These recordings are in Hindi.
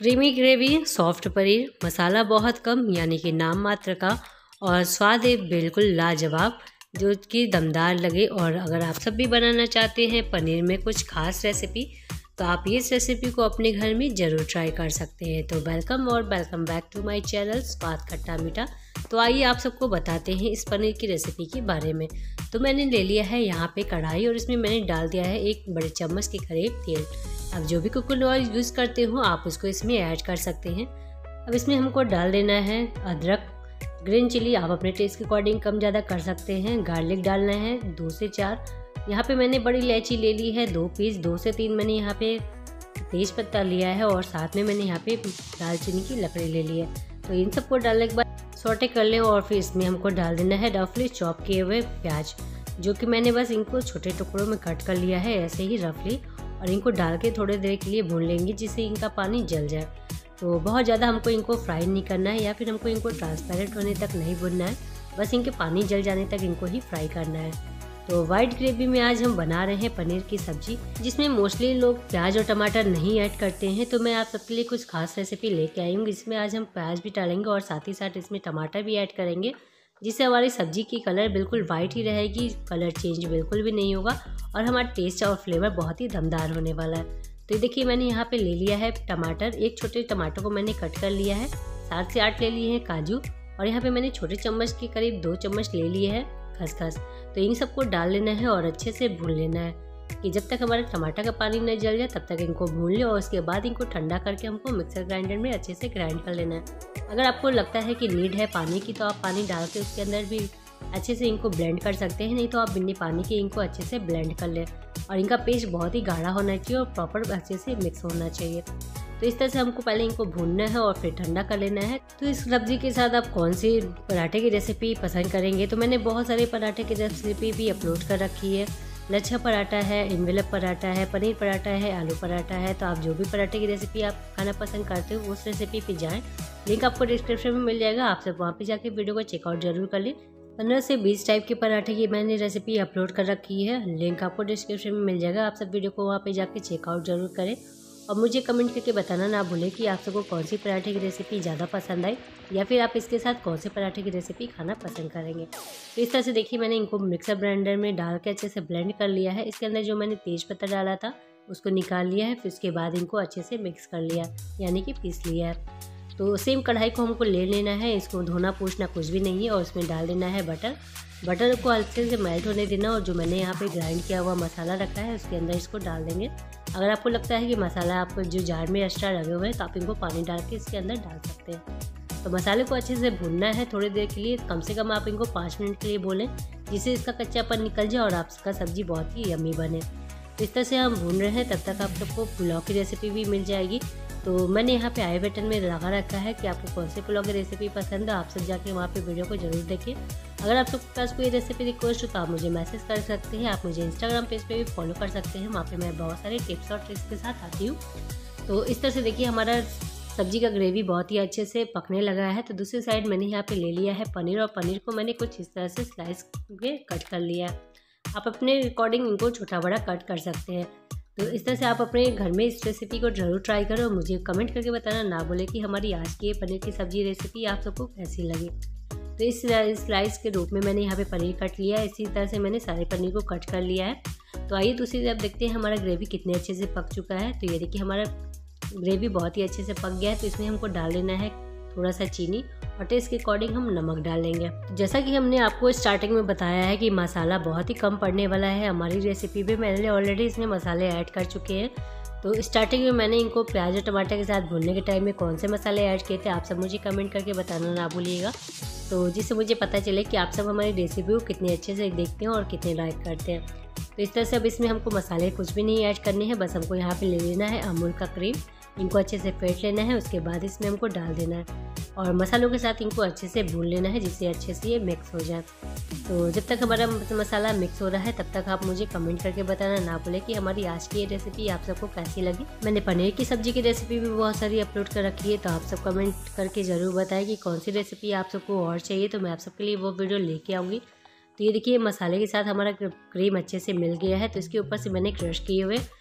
Creamy gravy, soft paneer, masala बहुत कम यानी कि नाम मात्र का, और स्वाद है बिल्कुल लाजवाब जो कि दमदार लगे। और अगर आप सब भी बनाना चाहते हैं पनीर में कुछ खास रेसिपी, तो आप इस रेसिपी को अपने घर में ज़रूर ट्राई कर सकते हैं। तो welcome back to my channel Swad Khatta मीठा। तो आइए आप सबको बताते हैं इस पनीर की रेसिपी के बारे में। तो मैंने ले लिया है यहाँ पे कढ़ाई और इसमें मैंने डाल दिया है 1 बड़े चम्मच के करीब तेल। अब जो भी कुकिंग ऑयल यूज़ करते हो आप उसको इसमें ऐड कर सकते हैं। अब इसमें हमको डाल देना है अदरक, ग्रीन चिली आप अपने टेस्ट के अकॉर्डिंग कम ज़्यादा कर सकते हैं। गार्लिक डालना है 2 से 4। यहाँ पे मैंने बड़ी इलायची ले ली है 2 पीस, 2 से 3 मैंने यहाँ पे तेज पत्ता लिया है और साथ में मैंने यहाँ पे दालचीनी की लकड़ी ले ली है। तो इन सबको डालने के बाद सौटे कर लें और फिर इसमें हमको डाल देना है रफली चॉप किए हुए प्याज, जो कि मैंने बस इनको छोटे टुकड़ों में कट कर लिया है ऐसे ही रफली, और इनको डाल के थोड़ी देर के लिए भून लेंगे जिससे इनका पानी जल जाए। तो बहुत ज़्यादा हमको इनको फ्राई नहीं करना है या फिर हमको इनको ट्रांसपेरेंट होने तक नहीं भूनना है, बस इनके पानी जल जाने तक इनको ही फ्राई करना है। तो वाइट ग्रेवी में आज हम बना रहे हैं पनीर की सब्जी, जिसमें मोस्टली लोग प्याज और टमाटर नहीं ऐड करते हैं। तो मैं आप सबके लिए कुछ खास रेसिपी लेके आई हूँ। इसमें आज हम प्याज भी डालेंगे और साथ ही साथ इसमें टमाटर भी ऐड करेंगे, जिससे हमारी सब्जी की कलर बिल्कुल वाइट ही रहेगी, कलर चेंज बिल्कुल भी नहीं होगा और हमारा टेस्ट और फ्लेवर बहुत ही दमदार होने वाला है। तो ये देखिए मैंने यहाँ पे ले लिया है टमाटर, 1 छोटे टमाटर को मैंने कट कर लिया है। 7 से 8 ले लिए हैं काजू, और यहाँ पे मैंने छोटे चम्मच के करीब 2 चम्मच ले लिए हैं खसखस। तो इन सबको डाल लेना है और अच्छे से भून लेना है कि जब तक हमारा टमाटर का पानी न जल जाए तब तक इनको भून लें, और उसके बाद इनको ठंडा करके हमको मिक्सर ग्राइंडर में अच्छे से ग्राइंड कर लेना है। अगर आपको लगता है कि नीड है पानी की तो आप पानी डाल के उसके अंदर भी अच्छे से इनको ब्लेंड कर सकते हैं, नहीं तो आप बिना पानी के इनको अच्छे से ब्लेंड कर लें। और इनका पेस्ट बहुत ही गाढ़ा होना चाहिए और प्रॉपर अच्छे से मिक्स होना चाहिए। तो इस तरह से हमको पहले इनको भूनना है और फिर ठंडा कर लेना है। तो इस सब्जी के साथ आप कौन सी पराठे की रेसिपी पसंद करेंगे, तो मैंने बहुत सारे पराठे की रेसिपी भी अपलोड कर रखी है। लच्छा पराठा है, एनवेलप पराठा है, पनीर पराठा है, आलू पराठा है। तो आप जो भी पराठे की रेसिपी आप खाना पसंद करते हो उस रेसिपी पे जाएं, लिंक आपको डिस्क्रिप्शन में मिल जाएगा। आप सब वहाँ पे जाके वीडियो को चेकआउट जरूर कर लें। 15 से 20 टाइप के पराठे की मैंने रेसिपी अपलोड कर रखी है, लिंक आपको डिस्क्रिप्शन में मिल जाएगा। आप सब वीडियो को वहाँ पे जाके चेकआउट जरूर करें और मुझे कमेंट करके बताना ना भूलें कि आप सबको कौन सी पराठे की रेसिपी ज़्यादा पसंद आई, या फिर आप इसके साथ कौन से पराठे की रेसिपी खाना पसंद करेंगे। तो इस तरह से देखिए मैंने इनको मिक्सर ब्लेंडर में डाल के अच्छे से ब्लेंड कर लिया है। इसके अंदर जो मैंने तेज पत्ता डाला था उसको निकाल लिया है, फिर उसके बाद इनको अच्छे से मिक्स कर लिया यानी कि पीस लिया है। तो सेम कढ़ाई को हमको ले लेना है, इसको धोना पूछना कुछ भी नहीं है, और इसमें डाल देना है बटर को अच्छे से मेल्ट होने देना, और जो मैंने यहाँ पे ग्राइंड किया हुआ मसाला रखा है उसके अंदर इसको डाल देंगे। अगर आपको लगता है कि मसाला आपको जो जार में एक्स्ट्रा लगे हुए हैं तो आप इनको पानी डाल के इसके अंदर डाल सकते हैं। तो मसाले को अच्छे से भूनना है थोड़ी देर के लिए, कम से कम आप इनको 5 मिनट के लिए भूनें, जिससे इसका कच्चापन निकल जाए और आपका सब्जी बहुत ही यम्मी बने। तो इस तरह से हम भून रहे हैं, तब तक आप सबको पुलाव की रेसिपी भी मिल जाएगी। तो मैंने यहाँ पे आई बटन में लगा रखा है कि आपको कौन से पुलाव की रेसिपी पसंद है, आप सब जाके वहाँ पे वीडियो को जरूर देखें। अगर आप सबके पास कोई रेसिपी रिक्वेस्ट हो तो आप मुझे मैसेज कर सकते हैं। आप मुझे इंस्टाग्राम पेज पे भी फॉलो कर सकते हैं, वहाँ पे मैं बहुत सारे टिप्स और ट्रिक्स के साथ आती हूँ। तो इस तरह से देखिए हमारा सब्जी का ग्रेवी बहुत ही अच्छे से पकने लगा है। तो दूसरी साइड मैंने यहाँ पे ले लिया है पनीर, और पनीर को मैंने कुछ इस तरह से स्लाइस के कट कर लिया है। आप अपने अकॉर्डिंग इनको छोटा बड़ा कट कर सकते हैं। तो इस तरह से आप अपने घर में इस रेसिपी को जरूर ट्राई करो और मुझे कमेंट करके बताना ना भूलें कि हमारी आज की पनीर की सब्जी रेसिपी आप सबको कैसी लगी। तो इस स्लाइस के रूप में मैंने यहाँ पे पनीर कट लिया है, इसी तरह से मैंने सारे पनीर को कट कर लिया है। तो आइए दूसरी तरफ देखते हैं हमारा ग्रेवी कितने अच्छे से पक चुका है। तो ये देखिए हमारा ग्रेवी बहुत ही अच्छे से पक गया है। तो इसमें हमको डाल लेना है थोड़ा सा चीनी, और टेस्ट के अकॉर्डिंग हम नमक डाल लेंगे। जैसा कि हमने आपको स्टार्टिंग में बताया है कि मसाला बहुत ही कम पड़ने वाला है हमारी रेसिपी में, मैंने ऑलरेडी इसमें मसाले ऐड कर चुके हैं। तो स्टार्टिंग में मैंने इनको प्याज और टमाटर के साथ भूनने के टाइम में कौन से मसाले ऐड किए थे आप सब मुझे कमेंट करके बताना ना भूलिएगा, तो जिससे मुझे पता चले कि आप सब हमारी रेसिपी को कितने अच्छे से देखते हैं और कितने लाइक करते हैं। तो इस तरह से अब इसमें हमको मसाले कुछ भी नहीं ऐड करने हैं, बस हमको यहाँ पे ले लेना है अमूल का क्रीम, इनको अच्छे से फेंट लेना है, उसके बाद इसमें हमको डाल देना है और मसालों के साथ इनको अच्छे से भून लेना है जिससे अच्छे से ये मिक्स हो जाए। तो जब तक हमारा मसाला मिक्स हो रहा है तब तक आप मुझे कमेंट करके बताना ना भूलें कि हमारी आज की ये रेसिपी आप सबको कैसी लगी। मैंने पनीर की सब्जी की रेसिपी भी बहुत सारी अपलोड कर रखी है, तो आप सब कमेंट करके ज़रूर बताएं कि कौन सी रेसिपी आप सबको और चाहिए, तो मैं आप सबके लिए वो वीडियो लेके आऊँगी। तो ये देखिए मसाले के साथ हमारा क्रीम अच्छे से मिल गया है, तो इसके ऊपर से मैंने क्रश किए हुए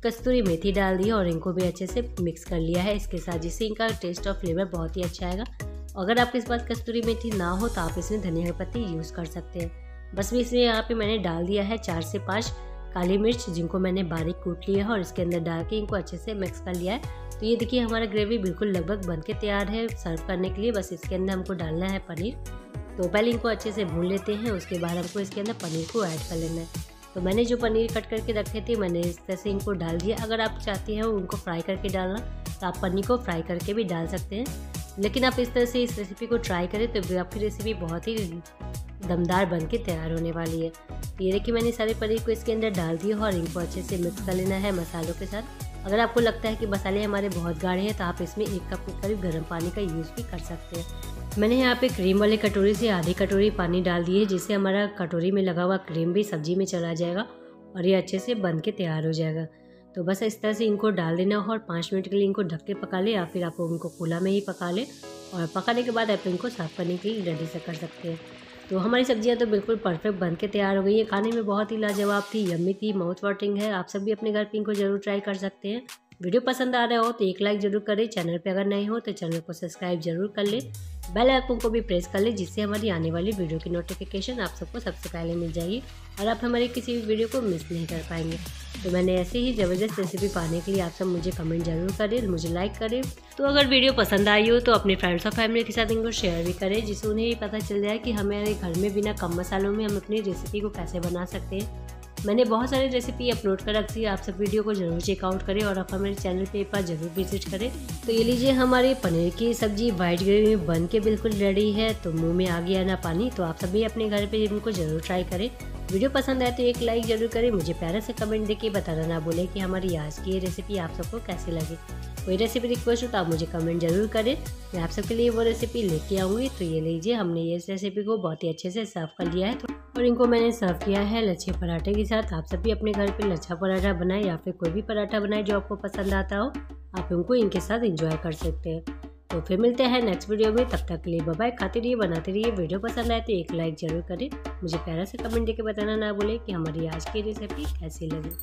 कस्तूरी मेथी डाल दी और इनको भी अच्छे से मिक्स कर लिया है इसके साथ, जिससे इनका टेस्ट और फ्लेवर बहुत ही अच्छा आएगा। अगर आपके पास कस्तूरी मेथी ना हो तो आप इसमें धनिया के पत्ते यूज़ कर सकते हैं। बस इसमें यहाँ पे मैंने डाल दिया है 4 से 5 काली मिर्च, जिनको मैंने बारीक कूट लिया है और इसके अंदर डाल के इनको अच्छे से मिक्स कर लिया है। तो ये देखिए हमारा ग्रेवी बिल्कुल लगभग बन के तैयार है सर्व करने के लिए। बस इसके अंदर हमको डालना है पनीर। तो पहले इनको अच्छे से भून लेते हैं, उसके बाद हमको इसके अंदर पनीर को ऐड कर लेना है। तो मैंने जो पनीर कट करके रखे थे मैंने इस तरह से इनको डाल दिया। अगर आप चाहते हैं उनको फ्राई करके डालना तो आप पनीर को फ्राई करके भी डाल सकते हैं, लेकिन आप इस तरह से इस रेसिपी को ट्राई करें तो आपकी रेसिपी बहुत ही दमदार बन के तैयार होने वाली है। तो ये देखिए मैंने सारे पनीर को इसके अंदर डाल दिया और इनको अच्छे से मिक्स कर लेना है मसालों के साथ। अगर आपको लगता है कि मसाले हमारे बहुत गाढ़े हैं तो आप इसमें 1 कप के करीब गर्म पानी का यूज़ भी कर सकते हैं। मैंने यहाँ पे क्रीम वाले कटोरी से आधी कटोरी पानी डाल दी है, जिससे हमारा कटोरी में लगा हुआ क्रीम भी सब्जी में चला जाएगा और ये अच्छे से बन के तैयार हो जाएगा। तो बस इस तरह से इनको डाल देना और 5 मिनट के लिए इनको ढक के पका ले, या फिर आप उनको खुला में ही पका ले और पकाने के बाद आप इनको साफ़ करने के लिए रेडी से कर सकते हैं। तो हमारी सब्जियां तो बिल्कुल परफेक्ट बन के तैयार हो गई है। खाने में बहुत ही लाजवाब थी, यम्मी थी, माउथ वाटरिंग है। आप सब भी अपने घर पे इनको जरूर ट्राई कर सकते हैं। वीडियो पसंद आ रहा हो तो 1 लाइक जरूर करें। चैनल पे अगर नए हो तो चैनल को सब्सक्राइब जरूर कर ले, बेल आइकन को भी प्रेस कर ले, जिससे हमारी आने वाली वीडियो की नोटिफिकेशन आप सबको सबसे पहले मिल जाएगी और आप हमारी किसी भी वीडियो को मिस नहीं कर पाएंगे। तो मैंने ऐसे ही ज़बरदस्त रेसिपी पाने के लिए आप सब मुझे कमेंट जरूर करें, मुझे लाइक करें। तो अगर वीडियो पसंद आई हो तो अपने फ्रेंड्स और फैमिली के साथ इनको शेयर भी करें, जिससे उन्हें ये पता चल जाए कि हमारे घर में बिना कम मसालों में हम अपनी रेसिपी को कैसे बना सकते हैं। मैंने बहुत सारी रेसिपी अपलोड कर रखी है, आप सब वीडियो को जरूर चेकआउट करें और आप हमारे चैनल पे एक बार जरूर विजिट करें। तो ये लीजिए हमारी पनीर की सब्जी वाइट ग्रेवी में बन के बिल्कुल रेडी है। तो मुंह में आ गया ना पानी। तो आप सभी अपने घर पे इनको जरूर ट्राई करें। वीडियो पसंद आए तो 1 लाइक जरूर करें। मुझे प्यारे से कमेंट देके बताना ना भूलें कि हमारी आज की ये रेसिपी आप सबको कैसी लगी। कोई रेसिपी रिक्वेस्ट हो तो आप मुझे कमेंट जरूर करें, मैं आप सबके लिए वो रेसिपी लेके आऊँगी। तो ये लीजिए हमने ये रेसिपी को बहुत ही अच्छे से सर्व कर लिया है और इनको मैंने सर्व किया है लच्छे पराठे के साथ। आप सभी अपने घर पे लच्छा पराठा बनाए या फिर कोई भी पराठा बनाए जो आपको पसंद आता हो, आप उनको इनके साथ एंजॉय कर सकते हैं। तो फिर मिलते हैं नेक्स्ट वीडियो में, तब तक के लिए बाय बाय। खाते रहिए, बनाते रहिए। वीडियो पसंद आए तो 1 लाइक जरूर करें। मुझे प्यारा से कमेंट देके बताना ना भूलें कि हमारी आज की रेसिपी कैसी लगी।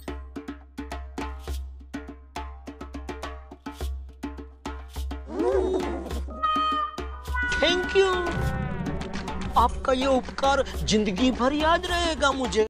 थैंक यू, आपका ये उपकार जिंदगी भर याद रहेगा मुझे।